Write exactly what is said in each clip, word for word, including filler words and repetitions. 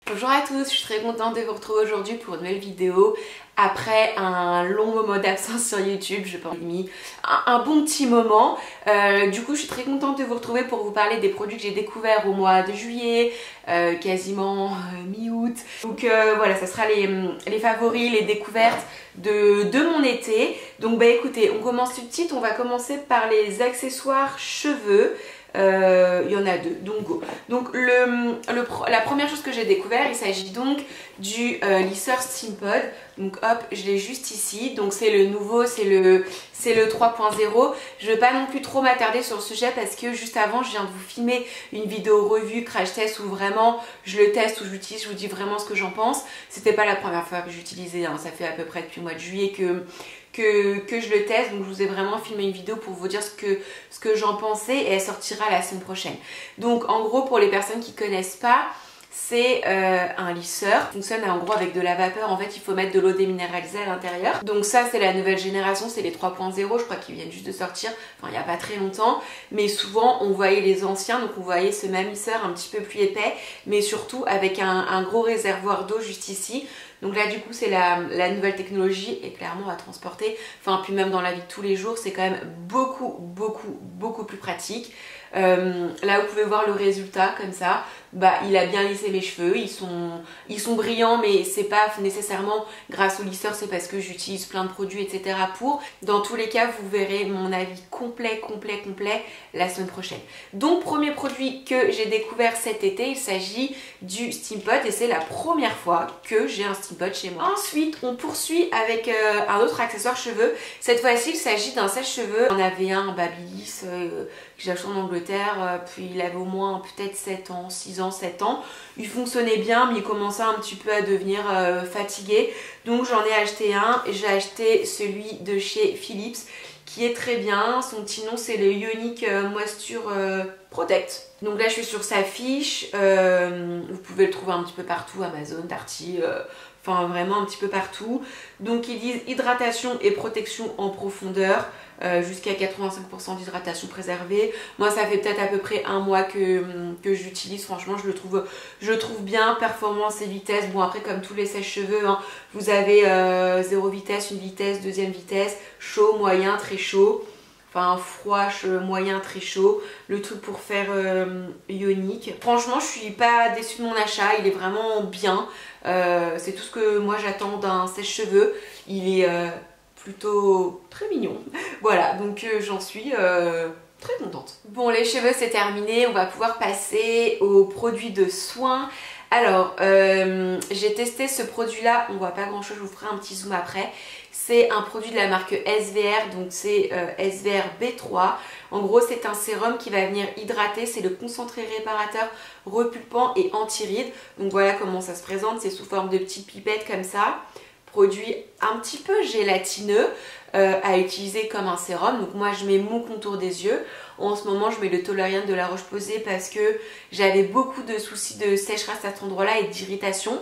Bonjour à tous, je suis très contente de vous retrouver aujourd'hui pour une nouvelle vidéo après un long moment d'absence sur YouTube. Je pense mis un, un bon petit moment. Euh, du coup, je suis très contente de vous retrouver pour vous parler des produits que j'ai découverts au mois de juillet, euh, quasiment euh, mi-août. Donc euh, voilà, ça sera les, les favoris, les découvertes de, de mon été. Donc bah écoutez, on commence tout de suite. On va commencer par les accessoires cheveux. Euh, il y en a deux, donc go. Donc le, le, la première chose que j'ai découvert, il s'agit donc du euh, lisseur Steampod. Donc hop, je l'ai juste ici. Donc c'est le nouveau, c'est le, c'est le trois point zéro. Je ne vais pas non plus trop m'attarder sur le sujet parce que juste avant, je viens de vous filmer une vidéo revue, crash test, où vraiment je le teste, où je l'utilise, je vous dis vraiment ce que j'en pense. C'était pas la première fois que j'utilisais, hein. Ça fait à peu près depuis le mois de juillet que... Que, que je le teste, donc je vous ai vraiment filmé une vidéo pour vous dire ce que, ce que j'en pensais et elle sortira la semaine prochaine. Donc en gros, pour les personnes qui ne connaissent pas, c'est euh, un lisseur, il fonctionne en gros avec de la vapeur. En fait, il faut mettre de l'eau déminéralisée à l'intérieur. Donc ça, c'est la nouvelle génération, c'est les trois point zéro, je crois qu'ils viennent juste de sortir, enfin il n'y a pas très longtemps. Mais souvent, on voyait les anciens, donc on voyait ce même lisseur un petit peu plus épais, mais surtout avec un, un gros réservoir d'eau juste ici. Donc là du coup c'est la, la nouvelle technologie et clairement à transporter, enfin puis même dans la vie de tous les jours c'est quand même beaucoup beaucoup beaucoup plus pratique. Euh, là vous pouvez voir le résultat comme ça, bah il a bien lissé mes cheveux, ils sont, ils sont brillants mais c'est pas nécessairement grâce au lisseur, c'est parce que j'utilise plein de produits etc pour. Dans tous les cas vous verrez mon avis complet complet complet la semaine prochaine. Donc premier produit que j'ai découvert cet été, il s'agit du Steampod et c'est la première fois que j'ai un Steampod chez moi. Ensuite on poursuit avec euh, un autre accessoire cheveux. Cette fois-ci il s'agit d'un sèche-cheveux. On avait un Babyliss euh, que j'ai acheté en Angleterre, euh, puis il avait au moins peut-être sept ans, six ans, sept ans. Il fonctionnait bien mais il commençait un petit peu à devenir euh, fatigué. Donc j'en ai acheté un. J'ai acheté celui de chez Philips qui est très bien. Son petit nom c'est le Ionic Moisture euh, Protect. Donc là je suis sur sa fiche, euh, vous pouvez le trouver un petit peu partout, Amazon, Darty, euh, enfin vraiment un petit peu partout. Donc ils disent hydratation et protection en profondeur, euh, jusqu'à quatre-vingt-cinq pour cent d'hydratation préservée. Moi ça fait peut-être à peu près un mois que, que j'utilise, franchement je le trouve, je le trouve bien, performance et vitesse. Bon après comme tous les sèche-cheveux, hein, vous avez euh, zéro vitesse, une vitesse, deuxième vitesse, chaud, moyen, très chaud. Enfin froid, moyen, très chaud, le truc pour faire euh, ionique. Franchement je suis pas déçue de mon achat, il est vraiment bien. Euh, c'est tout ce que moi j'attends d'un sèche-cheveux. Il est euh, plutôt très mignon. Voilà, donc euh, j'en suis euh, très contente. Bon les cheveux c'est terminé, on va pouvoir passer aux produits de soins. Alors euh, j'ai testé ce produit là, on voit pas grand chose, je vous ferai un petit zoom après. C'est un produit de la marque S V R, donc c'est euh, S V R B trois. En gros c'est un sérum qui va venir hydrater, c'est le concentré réparateur, repulpant et anti-rides. Donc voilà comment ça se présente, c'est sous forme de petites pipettes comme ça. Produit un petit peu gélatineux euh, à utiliser comme un sérum. Donc moi je mets mon contour des yeux. En ce moment je mets le Toleriane de La Roche-Posay parce que j'avais beaucoup de soucis de sécheresse à cet endroit là et d'irritation.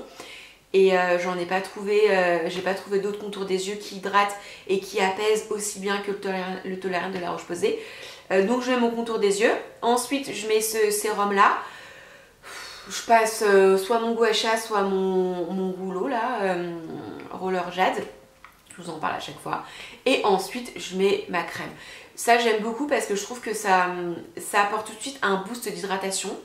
Et euh, j'en ai pas trouvé, euh, j'ai pas trouvé d'autres contours des yeux qui hydratent et qui apaisent aussi bien que le Toleriane, le Toleriane de La Roche-Posay. Euh, donc je mets mon contour des yeux. Ensuite je mets ce sérum là. Je passe euh, soit mon gouache, soit mon, mon rouleau là, euh, roller jade. Je vous en parle à chaque fois. Et ensuite je mets ma crème. Ça j'aime beaucoup parce que je trouve que ça, ça apporte tout de suite un boost d'hydratation.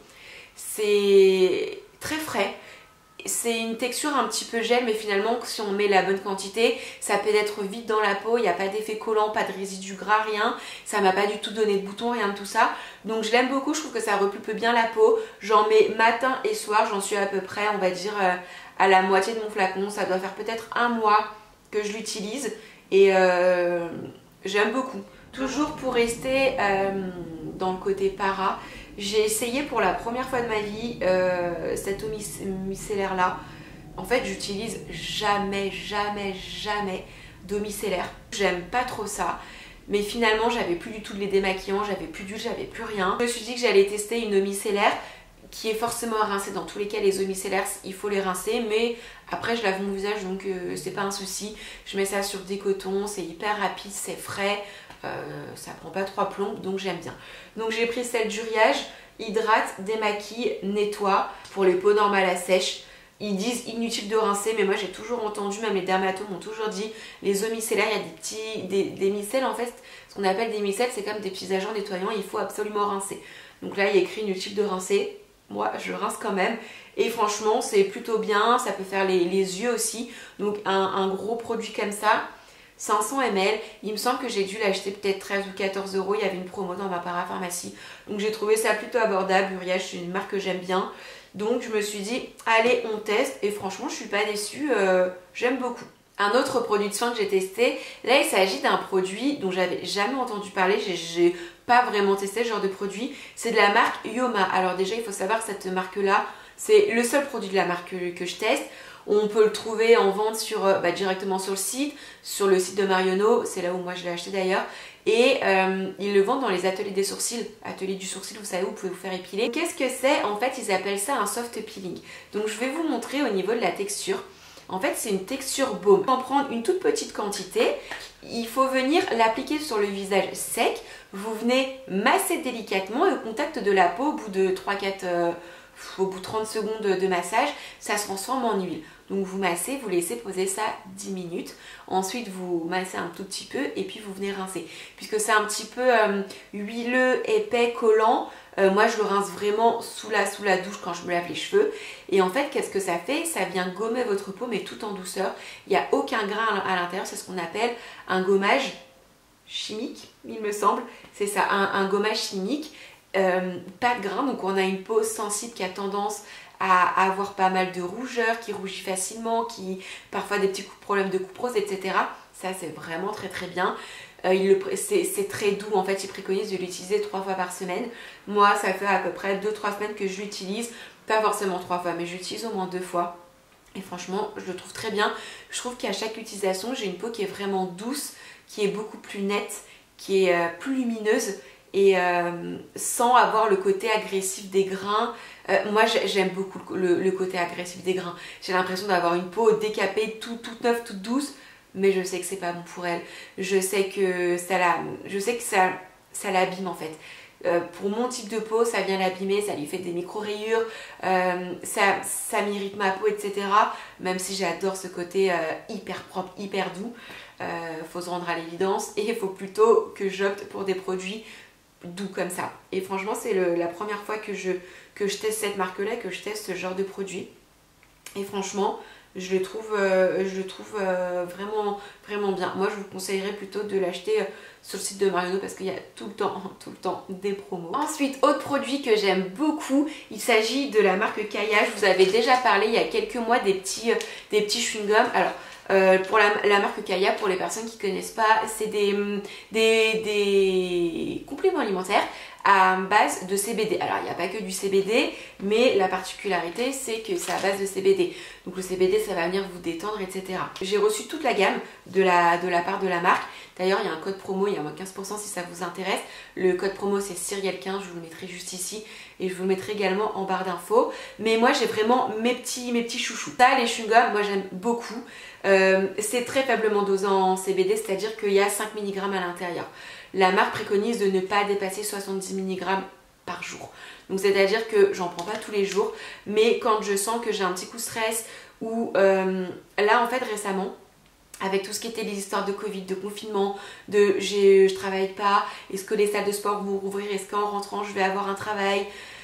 C'est très frais. C'est une texture un petit peu gel, mais finalement si on met la bonne quantité, ça peut être vite dans la peau, il n'y a pas d'effet collant, pas de résidus gras, rien. Ça m'a pas du tout donné de boutons, rien de tout ça. Donc je l'aime beaucoup, je trouve que ça repulpe bien la peau. J'en mets matin et soir, j'en suis à peu près, on va dire, euh, à la moitié de mon flacon. Ça doit faire peut-être un mois que je l'utilise et euh, j'aime beaucoup. Toujours pour rester euh, dans le côté para, j'ai essayé pour la première fois de ma vie euh, cette eau micellaire là. En fait j'utilise jamais jamais jamais d'eau micellaire. J'aime pas trop ça. Mais finalement j'avais plus du tout de lait démaquillant, j'avais plus d'huile, j'avais plus rien. Je me suis dit que j'allais tester une eau micellaire qui est forcément à rincer. Dans tous les cas les eaux micellaires il faut les rincer, mais après je lave mon visage donc euh, c'est pas un souci. Je mets ça sur des cotons, c'est hyper rapide, c'est frais. Euh, ça prend pas trois plombs donc j'aime bien. Donc j'ai pris celle d'Uriage, hydrate, démaquille, nettoie pour les peaux normales à sèche. Ils disent inutile de rincer, mais moi j'ai toujours entendu, même les dermatos m'ont toujours dit, les eaux micellaires, il y a des petits, des, des micelles en fait, ce qu'on appelle des micelles, c'est comme des petits agents nettoyants, il faut absolument rincer. Donc là il y a écri inutile de rincer, moi je rince quand même, et franchement c'est plutôt bien, ça peut faire les, les yeux aussi, donc un, un gros produit comme ça, cinq cents millilitres, il me semble que j'ai dû l'acheter peut-être treize ou quatorze euros, il y avait une promo dans ma parapharmacie, donc j'ai trouvé ça plutôt abordable. Uriage c'est une marque que j'aime bien, donc je me suis dit allez on teste, et franchement je suis pas déçue, euh, j'aime beaucoup. Un autre produit de soin que j'ai testé, là il s'agit d'un produit dont j'avais jamais entendu parler, j'ai pas vraiment testé ce genre de produit, c'est de la marque Yoma. Alors déjà il faut savoir que cette marque là, c'est le seul produit de la marque que, que je teste. On peut le trouver en vente sur, bah, directement sur le site, sur le site de Marionneau, c'est là où moi je l'ai acheté d'ailleurs. Et euh, ils le vendent dans les ateliers des sourcils, atelier du sourcil, vous savez, vous pouvez vous faire épiler. Qu'est-ce que c'est? En fait, ils appellent ça un soft peeling. Donc je vais vous montrer au niveau de la texture. En fait, c'est une texture baume. Pour en prendre une toute petite quantité, il faut venir l'appliquer sur le visage sec. Vous venez masser délicatement et au contact de la peau, au bout de trois quatre... Euh, au bout de trente secondes de massage, ça se transforme en huile. Donc vous massez, vous laissez poser ça dix minutes. Ensuite vous massez un tout petit peu et puis vous venez rincer. Puisque c'est un petit peu euh, huileux, épais, collant, euh, moi je le rince vraiment sous la, sous la douche quand je me lave les cheveux. Et en fait qu'est-ce que ça fait? Ça vient gommer votre peau mais tout en douceur. Il n'y a aucun grain à l'intérieur, c'est ce qu'on appelle un gommage chimique, il me semble. C'est ça, un, un gommage chimique. Euh, pas de grains, donc on a une peau sensible qui a tendance à avoir pas mal de rougeur, qui rougit facilement, qui parfois des petits problèmes de coupe rose, et cetera. Ça c'est vraiment très très bien. Euh, c'est très doux, en fait ils préconisent de l'utiliser trois fois par semaine. Moi ça fait à peu près deux trois semaines que je l'utilise, pas forcément trois fois mais j'utilise au moins deux fois. Et franchement je le trouve très bien. Je trouve qu'à chaque utilisation j'ai une peau qui est vraiment douce, qui est beaucoup plus nette, qui est euh, plus lumineuse. Et euh, sans avoir le côté agressif des grains. Euh, moi j'aime beaucoup le, le côté agressif des grains. J'ai l'impression d'avoir une peau décapée, tout, toute neuve, toute douce, mais je sais que c'est pas bon pour elle. Je sais que ça la, je sais que ça, ça l'abîme en fait. Euh, pour mon type de peau, ça vient l'abîmer, ça lui fait des micro-rayures, euh, ça, ça m'irrite ma peau, et cetera. Même si j'adore ce côté euh, hyper propre, hyper doux, euh, faut se rendre à l'évidence et il faut plutôt que j'opte pour des produits doux comme ça. Et franchement c'est la première fois que je, que je teste cette marque là, que je teste ce genre de produit, et franchement je le trouve, euh, je le trouve euh, vraiment, vraiment bien. Moi je vous conseillerais plutôt de l'acheter euh, sur le site de Marionneau parce qu'il y a tout le temps, tout le temps des promos. Ensuite, autre produit que j'aime beaucoup, il s'agit de la marque Kaya. Je vous avais déjà parlé il y a quelques mois des petits, euh, des petits chewing-gums. Alors Euh, pour la, la marque Kaya, pour les personnes qui ne connaissent pas, c'est des, des, des compléments alimentaires à base de C B D. Alors il n'y a pas que du C B D, mais la particularité c'est que c'est à base de C B D. Donc le C B D ça va venir vous détendre, et cetera. J'ai reçu toute la gamme de la, de la part de la marque. D'ailleurs il y a un code promo, il y a moins quinze pour cent si ça vous intéresse. Le code promo c'est Cyrielle quinze, je vous le mettrai juste ici et je vous le mettrai également en barre d'infos. Mais moi j'ai vraiment mes petits, mes petits chouchous. Ça, les chewing-gums, moi j'aime beaucoup. Euh, c'est très faiblement dosé en C B D, c'est-à-dire qu'il y a cinq milligrammes à l'intérieur. La marque préconise de ne pas dépasser soixante-dix milligrammes par jour. Donc c'est-à-dire que j'en prends pas tous les jours, mais quand je sens que j'ai un petit coup de stress ou euh, là en fait récemment, avec tout ce qui était les histoires de Covid, de confinement, de je travaille pas, est-ce que les salles de sport vont rouvrir, est-ce qu'en rentrant je vais avoir un travail,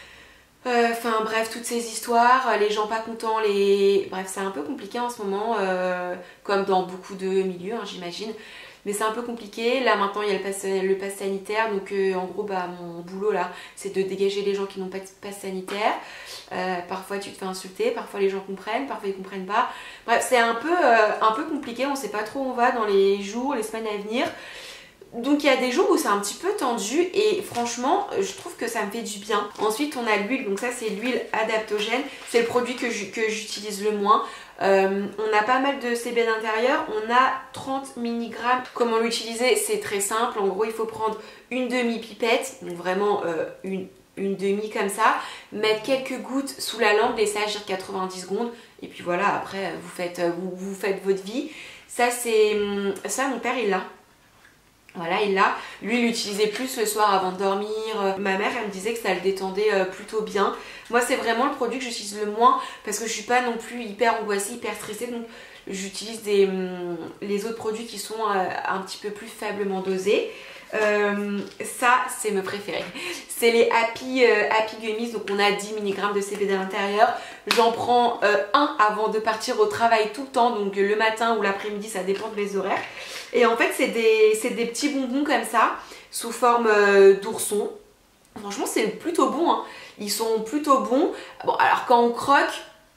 enfin euh, bref, toutes ces histoires, les gens pas contents, les... bref c'est un peu compliqué en ce moment, euh, comme dans beaucoup de milieux hein, j'imagine. Mais c'est un peu compliqué. Là maintenant il y a le pass, le pass sanitaire, donc euh, en gros bah mon boulot là c'est de dégager les gens qui n'ont pas de pass sanitaire. Euh, parfois tu te fais insulter, parfois les gens comprennent, parfois ils comprennent pas. Bref c'est un peu, euh, un peu compliqué, on sait pas trop où on va dans les jours, les semaines à venir. Donc il y a des jours où c'est un petit peu tendu et franchement je trouve que ça me fait du bien. Ensuite on a l'huile, donc ça c'est l'huile adaptogène, c'est le produit que j'utilise le moins. Euh, on a pas mal de C B D d'intérieur, on a trente milligrammes. Comment l'utiliser? C'est très simple, en gros il faut prendre une demi-pipette, donc vraiment euh, une, une demi comme ça, mettre quelques gouttes sous la langue, laisser agir quatre-vingt-dix secondes et puis voilà, après vous faites, vous, vous faites votre vie. Ça c'est ça mon père il l'a. Voilà, et là, lui, il l'utilisait plus le soir avant de dormir. Ma mère, elle me disait que ça le détendait plutôt bien. Moi, c'est vraiment le produit que j'utilise le moins parce que je suis pas non plus hyper angoissée, hyper stressée. Donc, j'utilise des hum, les autres produits qui sont euh, un petit peu plus faiblement dosés. Euh, ça, c'est mes préférés. C'est les Happy, euh, Happy Gummies. Donc, on a dix milligrammes de C B D à l'intérieur. J'en prends euh, un avant de partir au travail tout le temps. Donc, le matin ou l'après-midi, ça dépend de mes horaires. Et en fait, c'est des, c'est des petits bonbons comme ça, sous forme euh, d'ourson. Franchement, c'est plutôt bon, hein. Ils sont plutôt bons. Bon, alors quand on croque,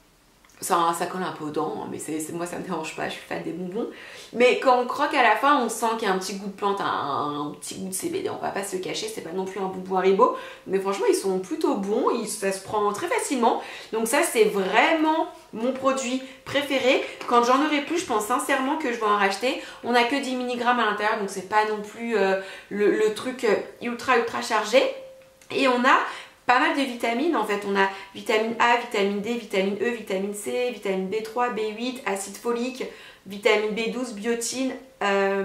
ça, ça colle un peu aux dents, hein, mais c'est, c'est, moi, ça me dérange pas, je suis fan des bonbons. Mais quand on croque à la fin, on sent qu'il y a un petit goût de plante, un, un petit goût de C B D. On va pas se le cacher, c'est pas non plus un bonbon Haribo. Mais franchement, ils sont plutôt bons, ils, ça se prend très facilement. Donc ça, c'est vraiment mon produit préféré. Quand j'en aurai plus, je pense sincèrement que je vais en racheter. On n'a que dix milligrammes à l'intérieur, donc c'est pas non plus euh, le, le truc ultra ultra chargé. Et on a pas mal de vitamines en fait. On a vitamine A, vitamine D, vitamine E, vitamine C, vitamine B trois, B huit, acide folique, vitamine B douze, biotine, euh,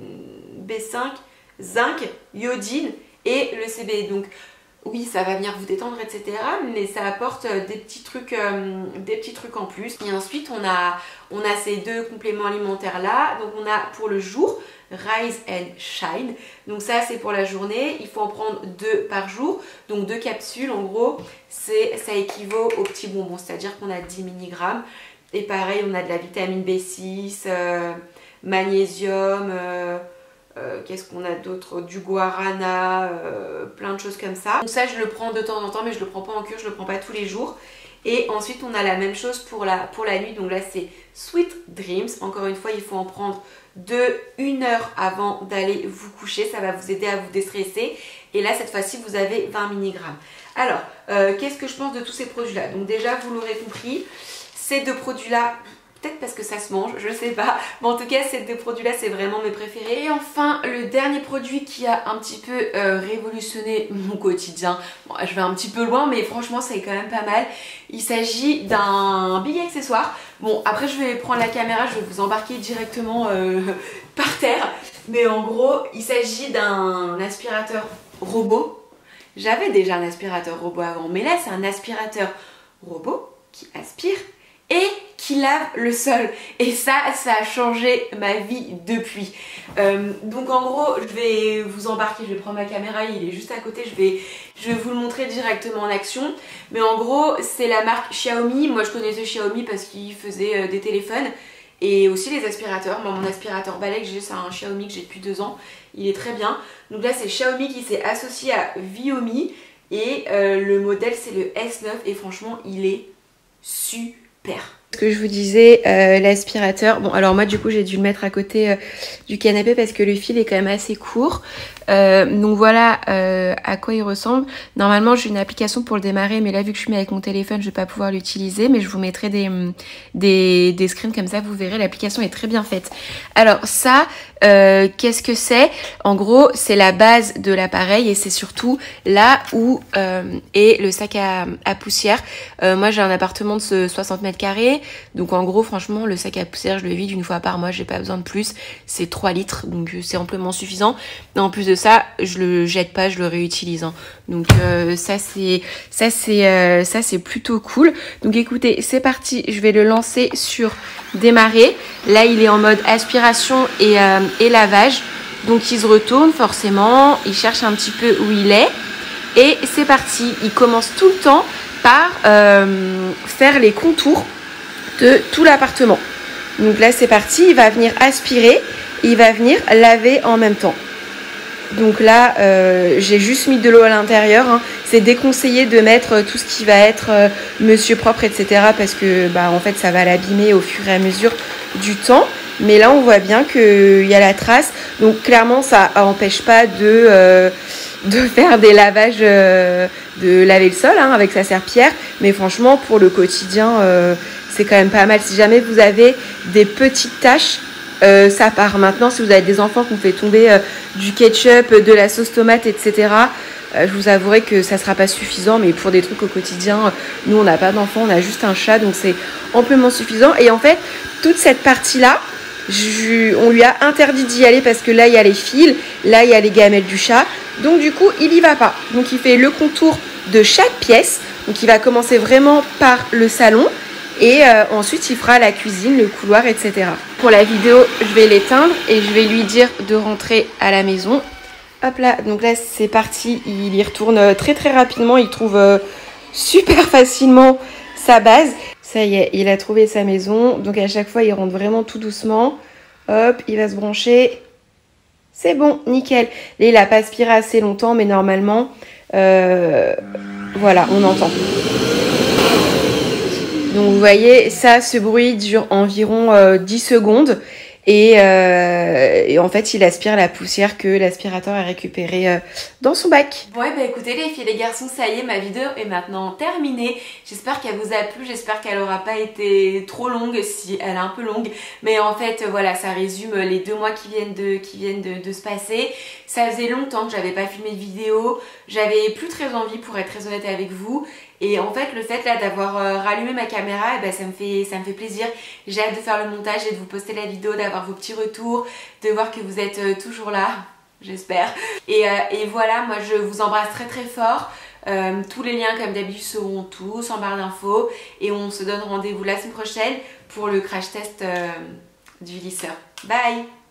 B cinq, zinc, iodine et le C B D. Donc oui, ça va venir vous détendre, et cetera. Mais ça apporte des petits trucs, euh, des petits trucs en plus. Et ensuite, on a, on a ces deux compléments alimentaires là. Donc on a pour le jour Rise and Shine. Donc ça, c'est pour la journée. Il faut en prendre deux par jour. Donc deux capsules, en gros, c'est, ça équivaut au petit bonbon. C'est-à-dire qu'on a dix milligrammes. Et pareil, on a de la vitamine B six, euh, magnésium... Euh, Euh, qu'est-ce qu'on a d'autre, du guarana, euh, plein de choses comme ça. Donc ça, je le prends de temps en temps, mais je le prends pas en cure, je le prends pas tous les jours. Et ensuite, on a la même chose pour la, pour la nuit. Donc là, c'est Sweet Dreams. Encore une fois, il faut en prendre de une heure avant d'aller vous coucher. Ça va vous aider à vous déstresser. Et là, cette fois-ci, vous avez vingt milligrammes. Alors, euh, qu'est-ce que je pense de tous ces produits-là? Donc déjà, vous l'aurez compris, ces deux produits-là... peut-être parce que ça se mange, je sais pas. Mais en tout cas, ces deux produits-là, c'est vraiment mes préférés. Et enfin, le dernier produit qui a un petit peu euh, révolutionné mon quotidien. Bon, je vais un petit peu loin, mais franchement, c'est quand même pas mal. Il s'agit d'un big accessoire. Bon, après, je vais prendre la caméra, je vais vous embarquer directement euh, par terre. Mais en gros, il s'agit d'un aspirateur robot. J'avais déjà un aspirateur robot avant, mais là, c'est un aspirateur robot qui aspire et qui lave le sol. Et ça, ça a changé ma vie depuis. Euh, donc en gros, je vais vous embarquer, je vais prendre ma caméra, il est juste à côté, je vais, je vais vous le montrer directement en action. Mais en gros, c'est la marque Xiaomi. Moi, je connaissais Xiaomi parce qu'ils faisaient euh, des téléphones et aussi les aspirateurs. Moi, mon aspirateur balai que j'ai, c'est un Xiaomi que j'ai depuis deux ans. Il est très bien. Donc là, c'est Xiaomi qui s'est associé à Viomi et euh, le modèle, c'est le S neuf et franchement, il est super. Ce que je vous disais, euh, l'aspirateur, bon alors moi du coup j'ai dû le mettre à côté euh, du canapé parce que le fil est quand même assez court. Euh, donc voilà euh, à quoi il ressemble. Normalement j'ai une application pour le démarrer, mais là vu que je suis mis avec mon téléphone je vais pas pouvoir l'utiliser, mais je vous mettrai des, des, des screens comme ça, vous verrez, l'application est très bien faite. Alors ça, euh, qu'est-ce que c'est? En gros c'est la base de l'appareil et c'est surtout là où euh, est le sac à, à poussière. Euh, moi j'ai un appartement de soixante mètres carrés. Donc en gros franchement le sac à poussière je le vide une fois par mois, j'ai pas besoin de plus, c'est trois litres donc c'est amplement suffisant. Et en plus de ça je le jette pas, je le réutilise hein. Donc euh, ça c'est ça c'est euh, ça c'est plutôt cool. Donc écoutez, c'est parti, je vais le lancer sur démarrer. Là il est en mode aspiration et, euh, et lavage, donc il se retourne forcément, il cherche un petit peu où il est et c'est parti. Il commence tout le temps par euh, faire les contours de tout l'appartement. Donc là c'est parti, il va venir aspirer et il va venir laver en même temps. Donc là euh, j'ai juste mis de l'eau à l'intérieur hein. C'est déconseillé de mettre tout ce qui va être euh, monsieur propre, etc, parce que bah en fait ça va l'abîmer au fur et à mesure du temps. Mais là on voit bien qu'il y a la trace, donc clairement ça n'empêche pas de, euh, de faire des lavages, euh, de laver le sol hein, avec sa serpillière. Mais franchement pour le quotidien euh, c'est quand même pas mal. Si jamais vous avez des petites taches, euh, ça part. Maintenant, si vous avez des enfants qu'on fait tomber euh, du ketchup, de la sauce tomate, et cetera, euh, je vous avouerai que ça sera pas suffisant. Mais pour des trucs au quotidien, nous, on n'a pas d'enfants, on a juste un chat, donc c'est amplement suffisant. Et en fait, toute cette partie-là, Je, on lui a interdit d'y aller parce que là il y a les fils, là il y a les gamelles du chat. Donc du coup il y va pas. Donc il fait le contour de chaque pièce. Donc il va commencer vraiment par le salon. Et euh, ensuite il fera la cuisine, le couloir, et cetera. Pour la vidéo, je vais l'éteindre et je vais lui dire de rentrer à la maison. Hop là, donc là c'est parti, il y retourne très très rapidement, il trouve euh, super facilement sa base. Ça y est, il a trouvé sa maison, donc à chaque fois il rentre vraiment tout doucement. Hop, il va se brancher. C'est bon, nickel. Là il n'a pas aspiré assez longtemps, mais normalement, euh, voilà, on entend. Donc vous voyez, ça, ce bruit dure environ euh, dix secondes. Et, euh, et en fait, il aspire la poussière que l'aspirateur a récupérée euh, dans son bac. Bon, et bah écoutez les filles et les garçons, ça y est, ma vidéo est maintenant terminée. J'espère qu'elle vous a plu, j'espère qu'elle aura pas été trop longue, si elle est un peu longue. Mais en fait, voilà, ça résume les deux mois qui viennent de, qui viennent de, de se passer. Ça faisait longtemps que j'avais pas filmé de vidéo. J'avais plus très envie, pour être très honnête avec vous. Et en fait, le fait là d'avoir euh, rallumé ma caméra, eh ben, ça me fait, ça me fait plaisir. J'ai hâte de faire le montage et de vous poster la vidéo, d'avoir vos petits retours, de voir que vous êtes euh, toujours là, j'espère. Et, euh, et voilà, moi je vous embrasse très très fort. Euh, tous les liens comme d'habitude seront tous en barre d'infos. Et on se donne rendez-vous la semaine prochaine pour le crash test euh, du lisseur. Bye!